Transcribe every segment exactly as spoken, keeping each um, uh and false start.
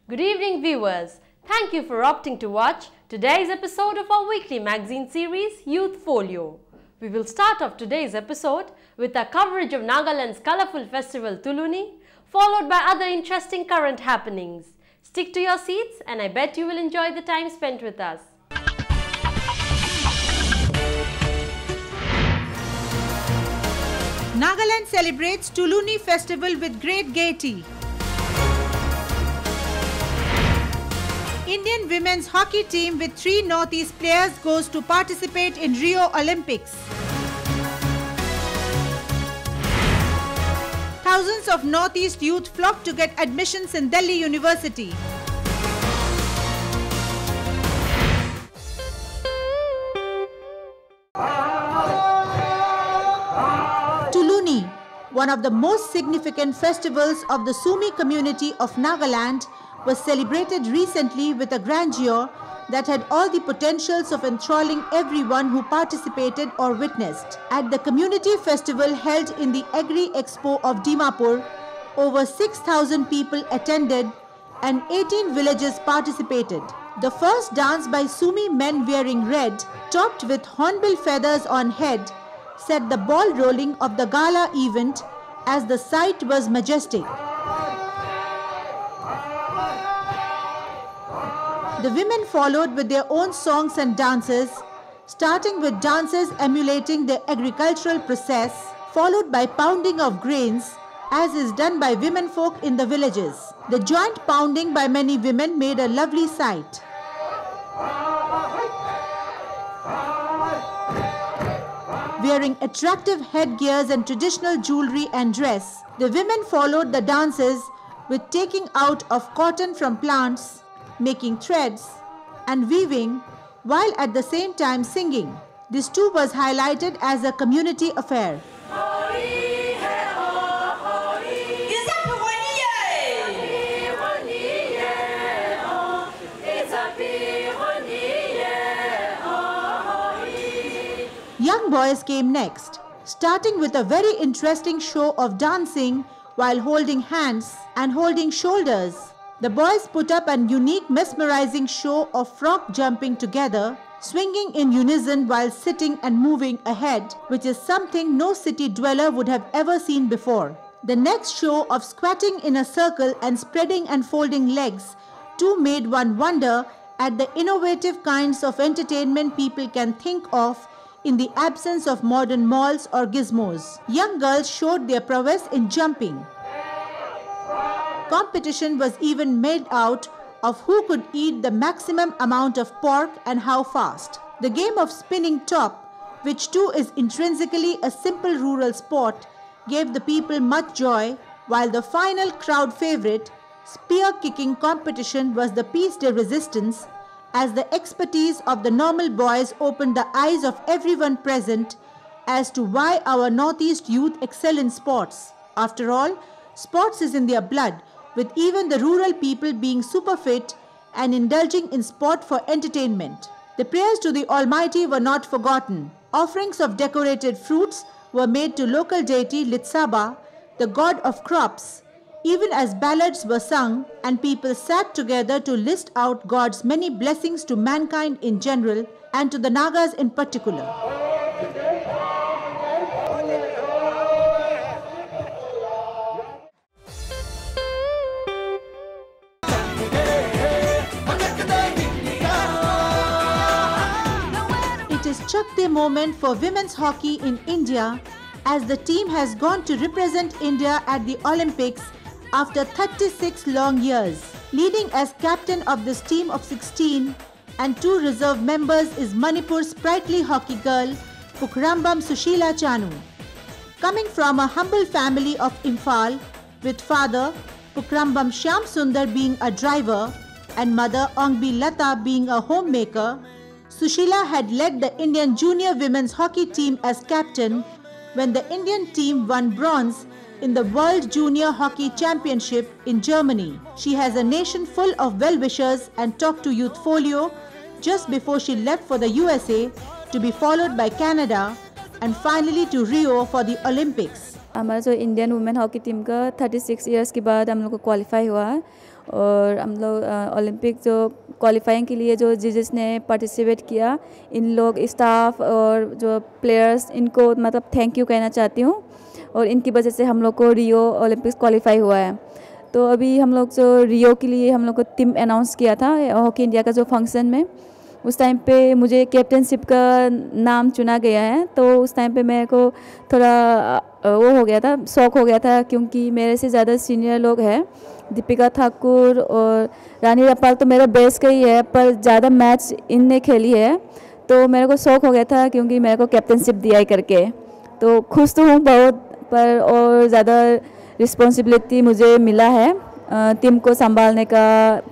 Good evening, viewers. Thank you for opting to watch today's episode of our weekly magazine series, Youth Folio. We will start off today's episode with our coverage of Nagaland's colourful festival Tuluni, followed by other interesting current happenings. Stick to your seats and I bet you will enjoy the time spent with us. Nagaland celebrates Tuluni festival with great gaiety. Indian women's hockey team with three Northeast players goes to participate in Rio Olympics. Thousands of Northeast youth flock to get admissions in Delhi University. Tuluni, one of the most significant festivals of the Sumi community of Nagaland, was celebrated recently with a grandeur that had all the potentials of enthralling everyone who participated or witnessed. At the community festival held in the Agri Expo of Dimapur, over six thousand people attended and eighteen villages participated. The first dance by Sumi men wearing red, topped with hornbill feathers on head, set the ball rolling of the gala event as the sight was majestic. The women followed with their own songs and dances, starting with dances emulating the agricultural process, followed by pounding of grains, as is done by women folk in the villages. The joint pounding by many women made a lovely sight. Wearing attractive headgears and traditional jewelry and dress, the women followed the dances with taking out of cotton from plants, making threads and weaving, while at the same time singing. This too was highlighted as a community affair. Young boys came next, starting with a very interesting show of dancing while holding hands and holding shoulders. The boys put up an unique mesmerizing show of frog jumping together, swinging in unison while sitting and moving ahead, which is something no city dweller would have ever seen before. The next show of squatting in a circle and spreading and folding legs too made one wonder at the innovative kinds of entertainment people can think of in the absence of modern malls or gizmos. Young girls showed their prowess in jumping. Competition was even made out of who could eat the maximum amount of pork and how fast. The game of spinning top, which too is intrinsically a simple rural sport, gave the people much joy, while the final crowd favorite, spear kicking competition, was the piece de resistance, as the expertise of the normal boys opened the eyes of everyone present as to why our Northeast youth excel in sports. After all, sports is in their blood, with even the rural people being super fit and indulging in sport for entertainment. The prayers to the Almighty were not forgotten. Offerings of decorated fruits were made to local deity Litsaba, the god of crops, even as ballads were sung and people sat together to list out God's many blessings to mankind in general and to the Nagas in particular. It is Chak De moment for women's hockey in India, as the team has gone to represent India at the Olympics after thirty-six long years. Leading as captain of this team of sixteen and two reserve members is Manipur's sprightly hockey girl, Pukrambam Sushila Chanu. Coming from a humble family of Imphal, with father Pukrambam Shyam Sundar being a driver and mother Ongbi Lata being a homemaker, Sushila had led the Indian junior women's hockey team as captain when the Indian team won bronze in the World Junior Hockey Championship in Germany. She has a nation full of well-wishers and talked to Youth Folio just before she left for the U S A, to be followed by Canada and finally to Rio for the Olympics. हमारा जो Indian women hockey team का thirty six years के बाद हम लोग को qualify हुआ और हम लोग ओलंपिक जो क्वालिफाइंग के लिए जो जजेस ने पार्टिसिपेट किया, इन लोग स्टाफ और जो प्लेयर्स, इनको मतलब थैंक यू कहना चाहती हूँ। और इनकी वजह से हम लोग को रियो ओलंपिक्स क्वालिफाई हुआ है। तो अभी हम लोग जो रियो के लिए हम लोग को टीम अनाउंस किया था हॉकी इंडिया का जो फंक्शन में, उस टाइम पे मुझे कैप्टनशिप का नाम चुना गया है। तो उस टाइम पे मेरे को थोड़ा वो हो गया था, शौक हो गया था, क्योंकि मेरे से ज़्यादा सीनियर लोग हैं, दीपिका ठाकुर और रानी रामपाल तो मेरा बेस्ट का ही है, पर ज़्यादा मैच इनने खेली है। तो मेरे को शौक हो गया था, क्योंकि मेरे को कैप्टनशिप दिया ही करके। तो खुश तो हूँ बहुत, पर और ज़्यादा रिस्पॉन्सिबिलिटी मुझे मिला है टीम को संभालने का,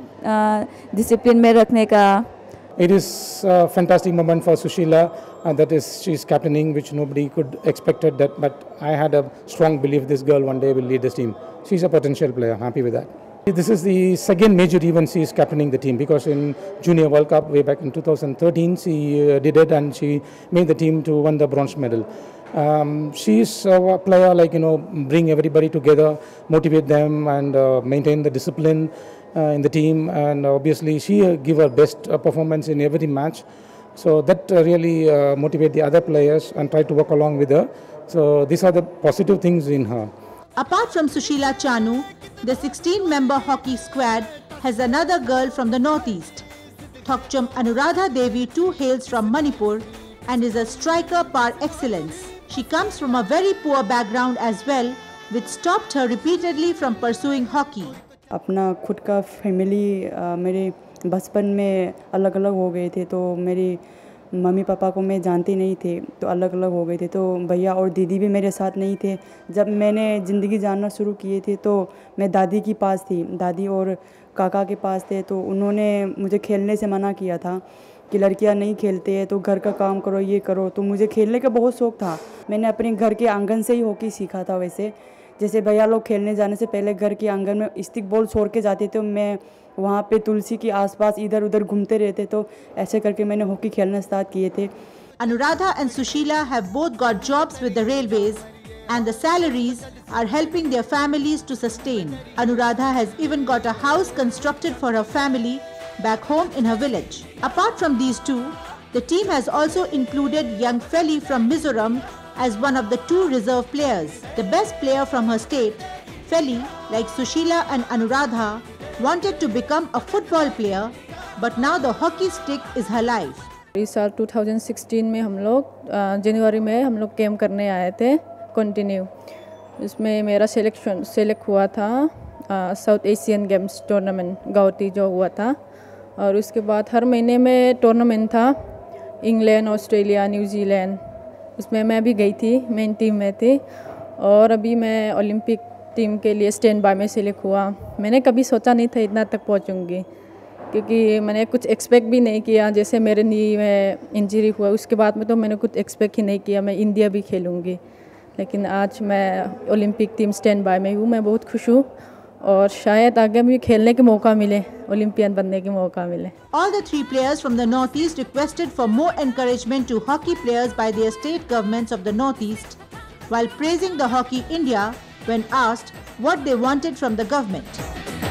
डिसिप्लिन में रखने का। It is a fantastic moment for Sushila, uh, that is, she's captaining, which nobody could expected that, but I had a strong belief this girl one day will lead this team. She's a potential player, happy with that. This is the second major event she is captaining the team, because in Junior World Cup way back in two thousand thirteen she uh, did it and she made the team to win the bronze medal. Um, she's a player like, you know, bring everybody together, motivate them and uh, maintain the discipline Uh, in the team, and obviously she uh, give her best uh, performance in every match, so that uh, really uh, motivate the other players and try to work along with her. So these are the positive things in her. Apart from Sushila Chanu, the sixteen member hockey squad has another girl from the northeast. Thokcham Anuradha Devi too hails from Manipur and is a striker par excellence. She comes from a very poor background as well, which stopped her repeatedly from pursuing hockey. अपना खुद का family मेरे बचपन में अलग अलग हो गए थे, तो मेरी मम्मी पापा को मैं जानती नहीं थे, तो अलग अलग हो गए थे। तो भैया और दीदी भी मेरे साथ नहीं थे। जब मैंने ज़िंदगी जानना शुरू किए थे तो मैं दादी के पास थी, दादी और काका के पास थे। तो उन्होंने मुझे खेलने से मना किया था कि लड़कियां नहीं खेलते हैं, तो घर का काम करो, ये करो। तो मुझे खेलने का बहुत शौक़ था। मैंने अपने घर के आंगन से ही हॉकी सीखा था। वैसे जैसे भैया लोग खेलने जाने से पहले घर के आंगन में स्टिक बॉल छोड़ के जाते थे, मैं वहाँ पे तुलसी के आसपास इधर उधर घूमते रहते। तो ऐसे करके मैंने हॉकी खेलना स्टार्ट किए थे। Anuradha and Sushila have both got jobs with the railways, and the salaries are helping their families to sustain. Anuradha has even got a house constructed for her family back home in her village. Apart from these two, the team has also included young Feli from Mizoram as one of the two reserve players. The best player from her state, Feli, like Sushila and Anuradha, wanted to become a football player, but now the hockey stick is her life. इस साल दो हज़ार सोलह में हम लोग जनवरी में हम लोग कैम्प करने आए थे कंटिन्यू। इसमें मेरा सिलेक्शन सेलेक्ट हुआ था साउथ एशियन गेम्स टूर्नामेंट गौती जो हुआ था, और उसके बाद हर महीने में टूर्नामेंट था, इंग्लैंड, ऑस्ट्रेलिया, न्यूजीलैंड। उसमें मैं भी गई थी, मेन टीम में थी। और अभी मैं ओलंपिक टीम के लिए स्टैंड बाय में सेलेक्ट हुआ। मैंने कभी सोचा नहीं था इतना तक पहुंचूंगी, क्योंकि मैंने कुछ एक्सपेक्ट भी नहीं किया। जैसे मेरे नी में इंजरी हुआ, उसके बाद में तो मैंने कुछ एक्सपेक्ट ही नहीं किया मैं इंडिया भी खेलूँगी। लेकिन आज मैं ओलंपिक टीम स्टैंड बाय में हूँ। मैं बहुत खुश हूँ, और शायद आगे भी खेलने के मौका मिले, ओलंपियन बनने के मौका मिले। All the three players from the Northeast requested for more encouragement to hockey players by their state governments of the Northeast, while praising the Hockey India when asked what they wanted from the government.